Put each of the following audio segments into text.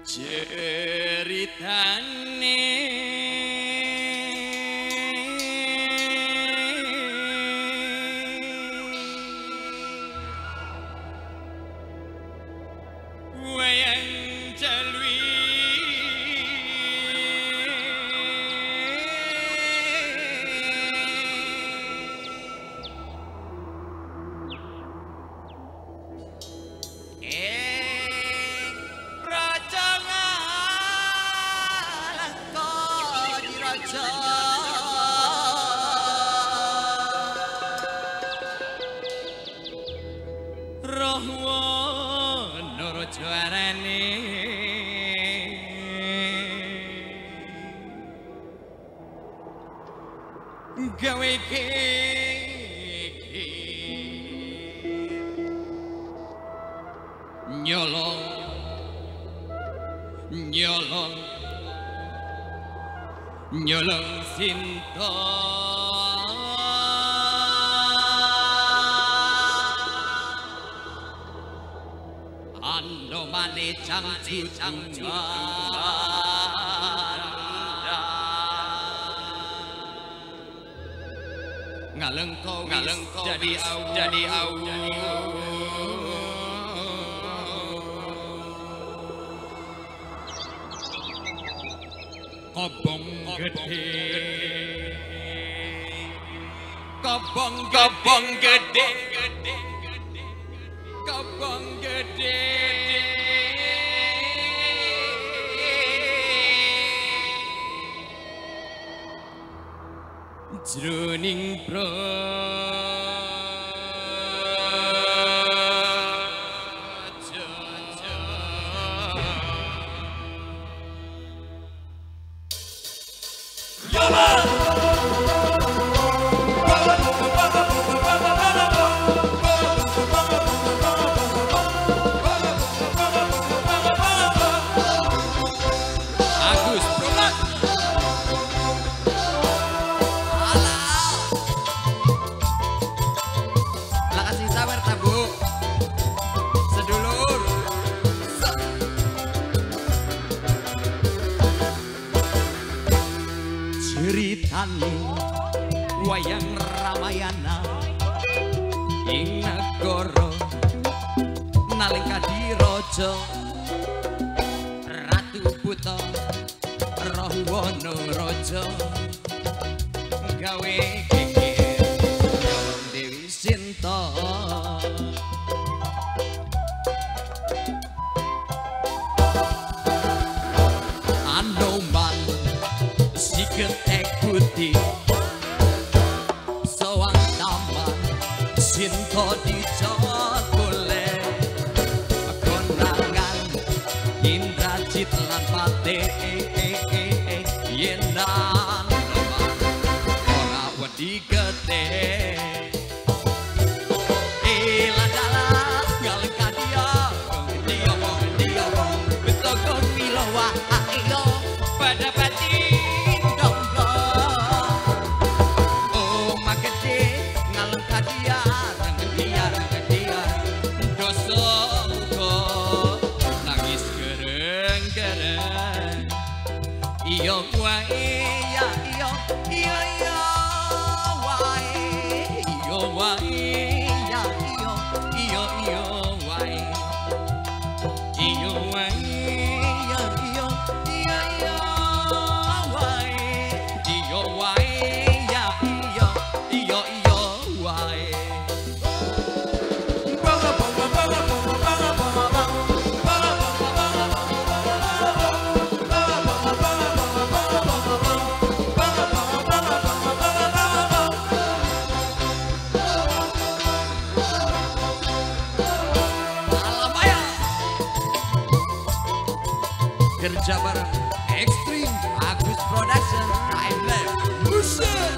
ceritane wayang jalwi Rahwana raja arane gawe nyolong nyolong nyolong sinta ando mane cangcu ngaleng kau jadi au kobong gede kobong gede kobong gede jroning ceritane wayang Ramayana ing nagara Nalengkadiraja Ratu Buta Rahwana raja gawe geger Dewi Sinta Anoman Sigetek putih sawang taman Sinta dicokole konangan Indrajit lan Pate yenan ora wedi gede dalah Ngalengkadia dia betoko pilawa ayo pada pati iyo wae ya iyo wae iyo wae ya iyo wae iyo wae ya iyo wae iyo wae ya iyo wae kerja bareng Extreme Agus Production Time Lab Buset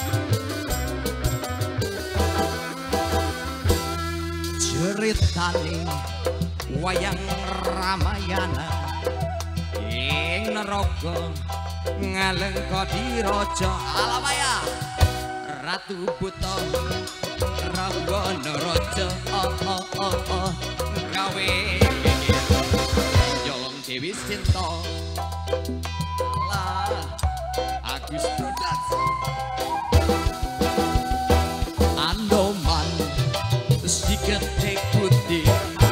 ceritane wayang Ramayana ing neraka Ngalengkadiraja alamaya Ratu Buta Rahwana raja gawe Dewi Sinto lah Agus Production Andoman si ketek putih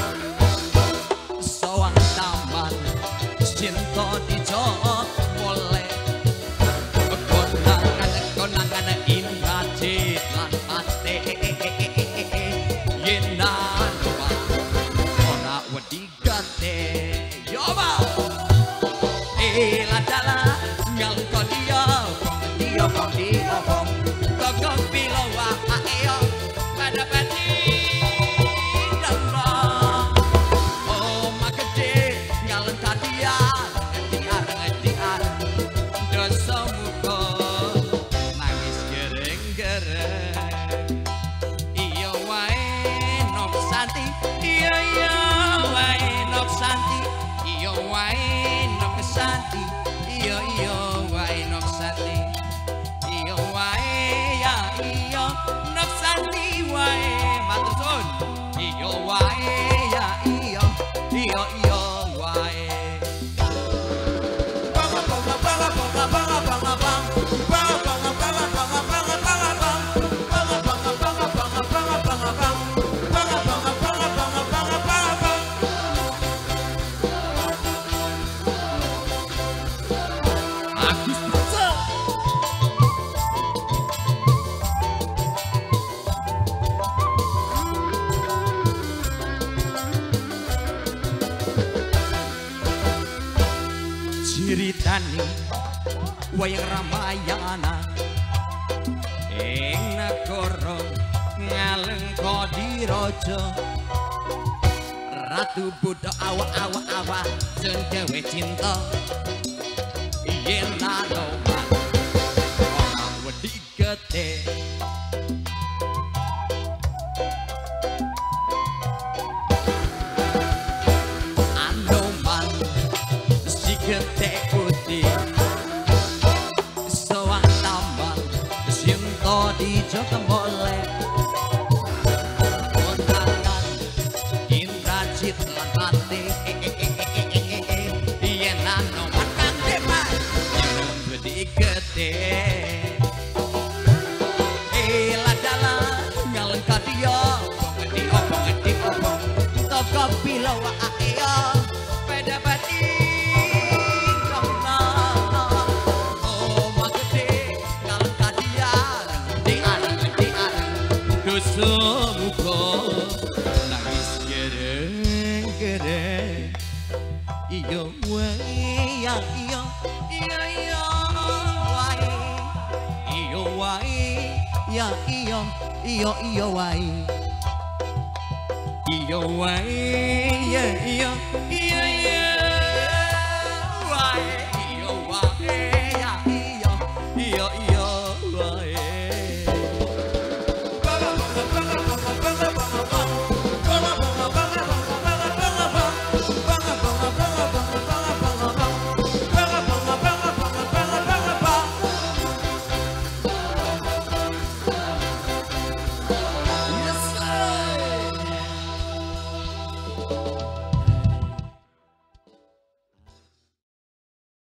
sawang taman Sinto dijok boleh konangan ingat lan pate yenan ora wedi gate yoba ladala ngalko dia kok bilo wa ayo pada pati damba oh makede ngalen kadia diar dosa muka nangis gereng-gereng iya wae Nok Santi iya wae Nok Santi iya wae Nok Santi iya wae Nok Santi iya wae ya iya Nok Santi wae matur suwun iya wae ya iya wae ciritani wayang Ramayana ing negara Ngalengkodiraja Ratu Buddha awak sendewe cinta yen Anoman ora wedi gede Anoman si ketek putih sawang taman Sinto dijok boleh konangan Indrajit lan pati yen Anoman kan depan wedi gede ladala ngalen kadia ngedi obong toko bilo wa ayo pada pati semuka nangis gereng-gereng iya wae ya iya wae ya iya wae ya iya wae ya iya wae